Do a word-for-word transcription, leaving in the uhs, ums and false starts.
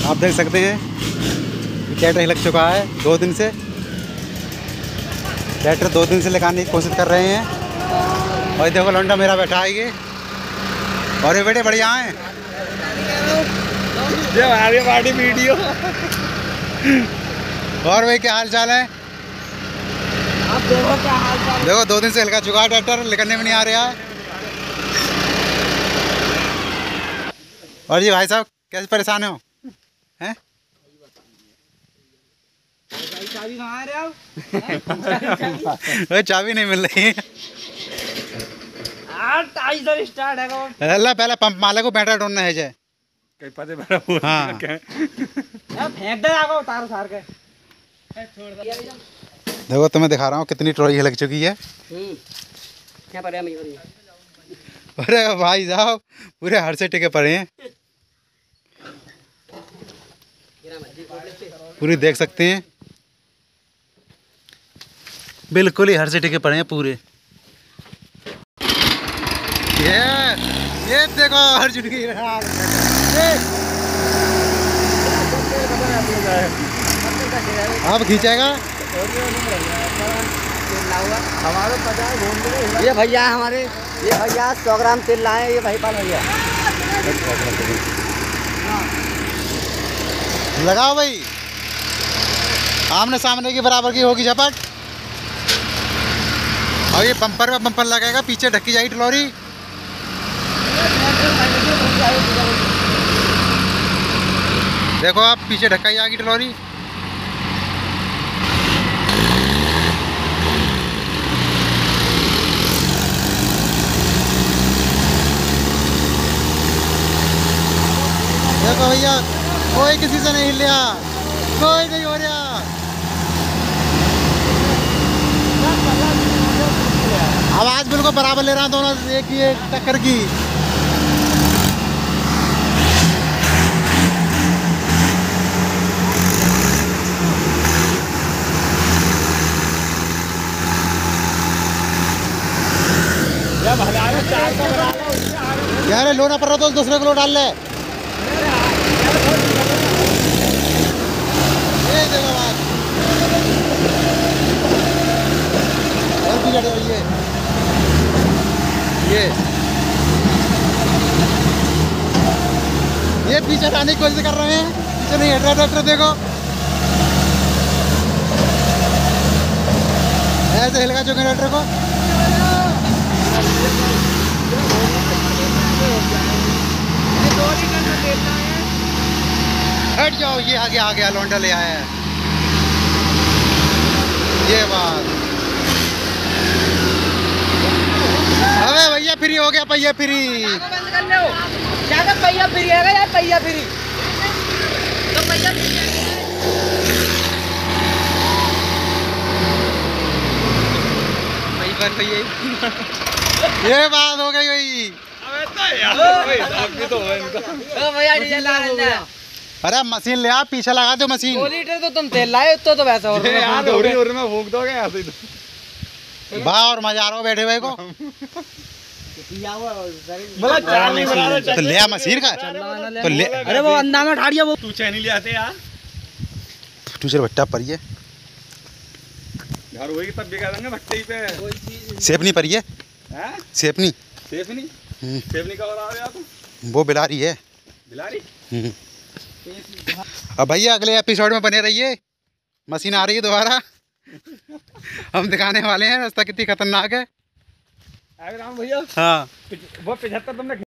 आप देख सकते हैं ट्रैक्टर लग चुका है दो दिन से। ट्रैक्टर दो दिन से लगाने की कोशिश कर रहे हैं। और देखो लौंडा मेरा बैठा है ये। और ये बेटे बढ़िया हैं आगे पार्टी वीडियो। और भाई क्या हाल चाल है? आप देखो क्या हाल चाल। देखो दो दिन से लगा चुका है ट्रैक्टर, निकलने में नहीं आ रहा है। और जी भाई साहब कैसे परेशान हो हैं? चाबी कहाँ रहे हो? चाबी नहीं मिल रही है। स्टार्ट है अल्लाह पहले पंप माले को बैटरा ढूंढना है जाए कहीं पते बड़ा हाँ फेंक दे आगो तार सार के छोड़ दे। देखो तुम्हें दिखा रहा हूँ कितनी ट्रॉली लग चुकी है। क्या पर है? अरे भाई साहब पूरे हर से टिके पड़े हैं, पूरी देख सकते हैं बिल्कुल ही हर से टिके पड़े हैं पूरे। ये ये देखो हर जुट गई। अब खींचेगा ये भैया हमारे, ये भैया सौ ग्राम तेल लाए, ये भाई पाल भैया लगाओ भाई, आमने सामने की बराबर की होगी झपट। और ये बम्पर में बम्पर लगेगा, पीछे ढक्की जाएगी ट्रॉली। देखो आप पीछे ढक्का जाएगी ट्रॉली। देखो भैया कोई किसी से नहीं हिल रहा, कोई नहीं हो रहा। आवाज बिल्कुल बराबर ले रहा हूँ दोनों एक ही एक टक्कर की। यार लोना पड़ रहा तो दूसरे को लो डाल ले। ये देखो बात और भी ये ये ये पीछे आने की कोशिश कर रहे हैं, पीछे नहीं हट रहा ट्रैक्टर। देखो ऐसे हिलका चुके ट्रैक्टर को। हट जाओ, ये आगे आ गया, लौंडा ले आया है। ये बात अबे भैया फ्री हो गया, पहिया फ्री। बंद कर लो क्या कर, पहिया फ्री है यार, पहिया फ्री तो पहिया ये बात हो गई भाई। अबे तो यार भाई तो है इनका। ओ भैया डीजल ला ले। अरे मशीन ले आ, पीछे लगा दो मशीन। दो लीटर तो तुम तेल लाए तो तो वैसा और यार उड़ी उड़ी में फूंक दोगे ऐसे ही। वाह और मजा आ रहा हो बैठे भाई को। मतलब चाल नहीं बना रहा तो ले आ मशीन का तो ले। अरे वो अंधा में ठाड़िया वो तू चैनी ले आते यार, टूचर भट्टा पर ये घर होगी तब भी कह देंगे भट्टे पे। सेप नहीं पर ये हैं? सेप नहीं सेफ नहीं सेफ नहीं कवर आ रहा तुम। वो बिला रही है बिलारी। अब भैया अगले एपिसोड में बने रहिए, मशीन आ रही है दोबारा। हम दिखाने वाले हैं रास्ता कितनी खतरनाक है। राम भैया हाँ वो पिछहत्तर तुमने